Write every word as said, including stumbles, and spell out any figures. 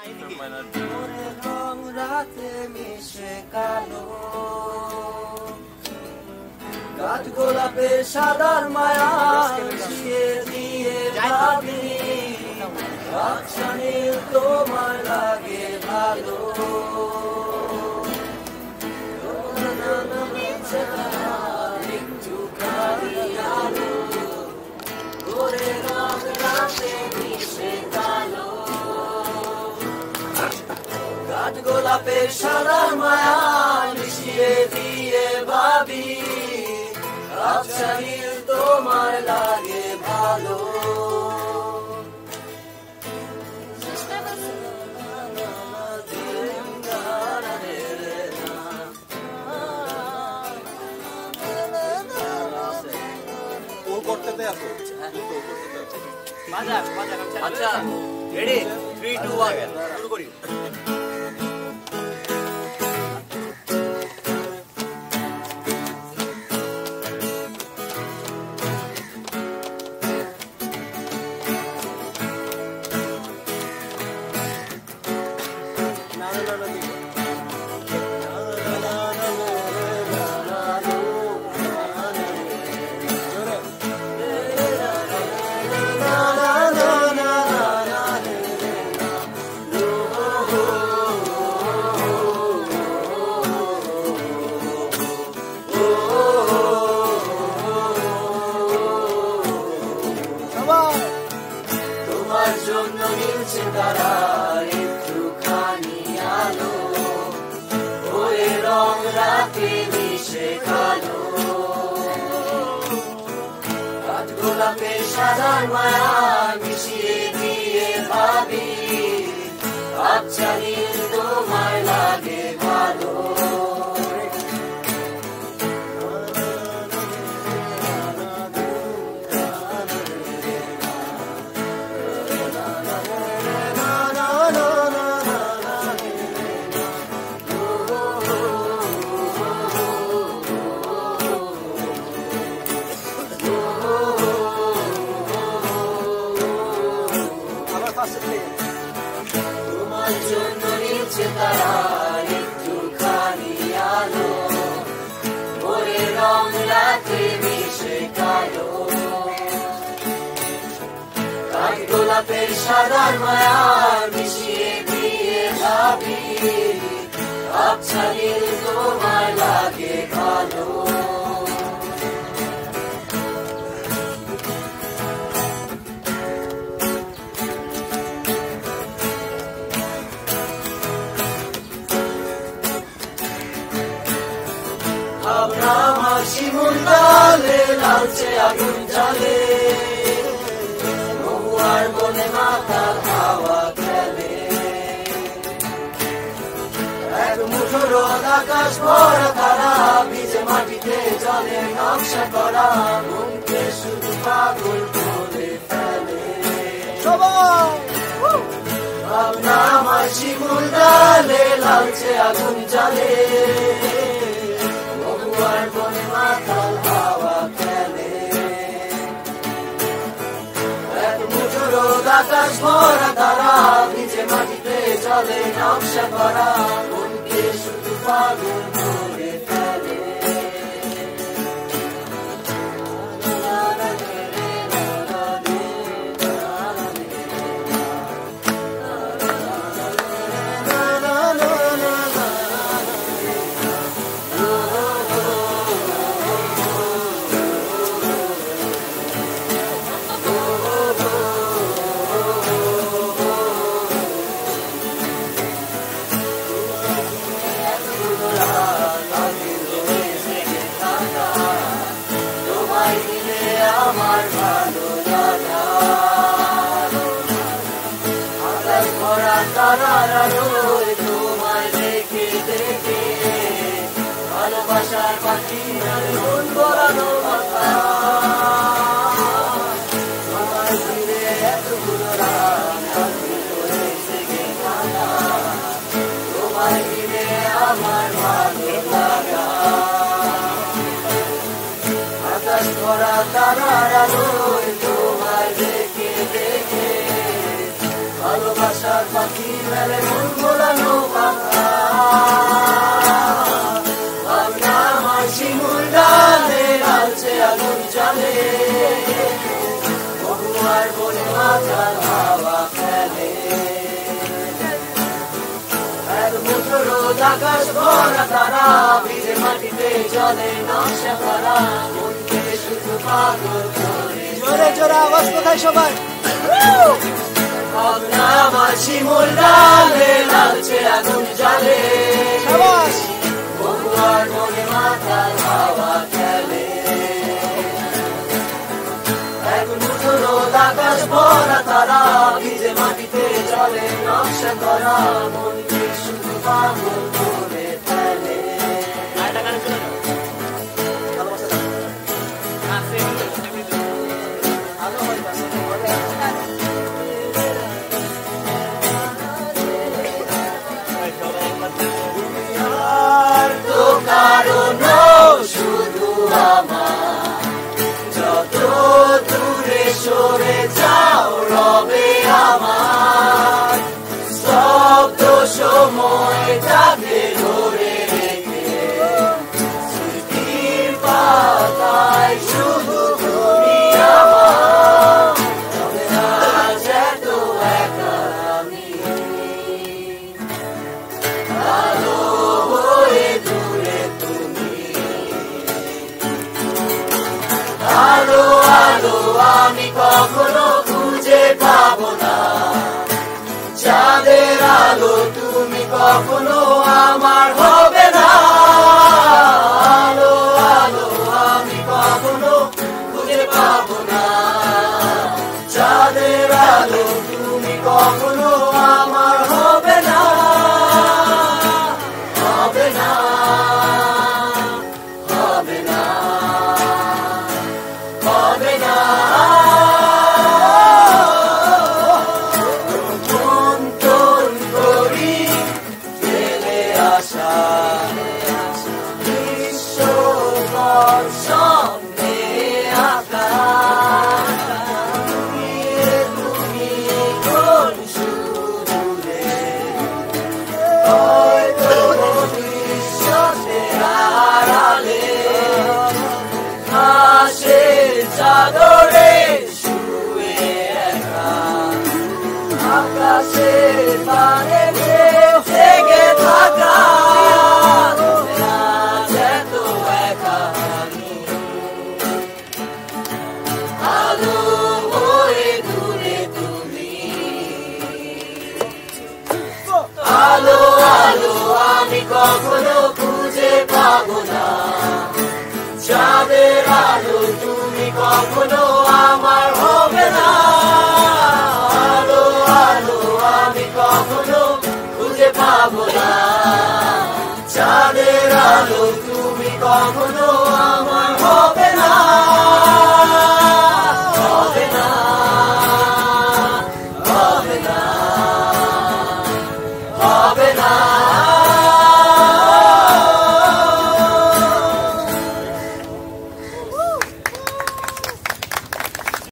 রং রাতে মিশে কালো, গাছ গোলাপের সাদার মায়া মিশিয়ে দিয়ে ভাবি, আচ্ছা নীল তোমার লাগে ভালো। একটু খালি আলো, ওরে রং রাতে মিশে কালো, গাছ গোলাপের সাদার মায়া মিশিয়ে দিয়ে ভাবি, আচ্ছা নীল তোমার লাগে ভালো। আচ্ছা রেডি, থ্রি টু ওয়ান শুরু করি। তোমার জন্য নীলছে তারা একটুখানি আলো, ওরে রং রাতে মিশে কালো, গাছ গোলাপের সাদার মায়া মিশিয়ে দিয়ে ভাবি, আচ্ছা নীল তোমার লাগে ভালো। তোমার জন্য নীলছে তারা একটুখানি আলো, ওরে রং রাতে মিশে কালো, গাছ গোলাপের সাদার মায়া মিশিয়ে দিয়ে ভাবি, আচ্ছা নীল তোমার লাগে ভালো। আমার শিমুল ডালে লালচে আগুন জ্বালে, মহুয়ার বনে মাতাল হাওয়া খেলে, এক মুঠো রোদ আকাশ ভরা তারা ভিজে মাটিতে জলে নকশা করা, মনকে শুধু পাগল করে ফেলে। ভাবনা আমার শিমুল ডালে লালচে আগুন জ্বালে, মহুয়ার বনে মাতাল হাওয়া খেলে, এক মুঠো রোদ আকাশ ভরা তারা ভিজে মাটিতে জলে নকশা করা, মনকে শুধু পাগল করে ফেলে। আমার ভালো লাগা আকাশ ভরা তারার আলোয় তোমায় দেখে দেখে, ভালোবাসার পাখি মন ভরানো মাথা, তোমায় ফিরে এতগুলো রাত হয়েছে গে কাটা, তোমায় ফিরে আমার ভালো লাগা। আকাশ ভরা তারার আলোয় তোমায় দেখে দেখে, ভালোবাসার পাখি খেলে মন ভোলানো কথা ভাবনা আমার শিমুল ডালে লালচে আগুন জ্বলে মহুয়ার বনে মাথার হাওয়া খেলে এক মুঠো রোদ আকাশ ভরা তারা ভিজে মাটিতে জলে নকশা করা মনকে শুধু পাগল করে জোরে জোরে আওয়াজ কোথায় সবাই ভাবনা আমার শিমুল ডালে লালচে আগুন জ্বলে সাবাস মহুয়ার বনে মাথার হাওয়া খেলে এক মুঠো রোদ আকাশ ভরা তারা ভিজে মাটিতে জলে নকশা করা মনকে শুধু পাগল করে ফেলে তো কারণ শুধু আমার যত দূরে সরে যাও রবে আমার স্তব্ধ সময়টাকে ধরে রেখে স্মৃতির পাতায় শুধু তুমি আমার তবে আজ এত একা আমি আলো হয়ে দূরে তুমি আলো আলো আমি কখনো খুঁজে পাবো না চাঁদের আলো তুমি কখনো আমার হবে না আলো আলো আমি কখনো খুঁজে পাবো না চাঁদের আলো তুমি কখনো আমার হবে না হবে না হবে না হবে না মন্থন করি ফেলে আসা বিশ্বকর সামনে আঁকা তুমি কোন সুদূরে হয়তো ভবিষ্যতের আড়ালে ঘাসের চাদরে শুয়ে একা আকাশের পানে জেগে থাকা আজ এত একা আমি আলো হয়ে দূরে তুমি আলো আলো আমি কখনো খুঁজে পাবো না চাঁদের আলো তুমি কখনো আমার হবে না আলো আলো আমি কখনো খুঁজে পাবো না চাঁদের আলো তুমি কখনো আমার হবে